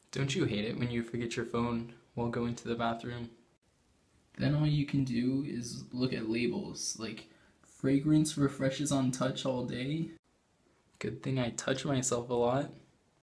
Don't you hate it when you forget your phone while going to the bathroom? Then all you can do is look at labels, like fragrance refreshes on touch all day. Good thing I touch myself a lot.